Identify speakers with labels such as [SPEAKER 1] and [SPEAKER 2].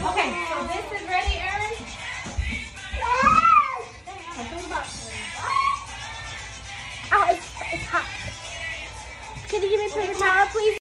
[SPEAKER 1] Okay, so this is ready, Aaron?
[SPEAKER 2] Oh, it's hot. Can you give me a paper towel, please?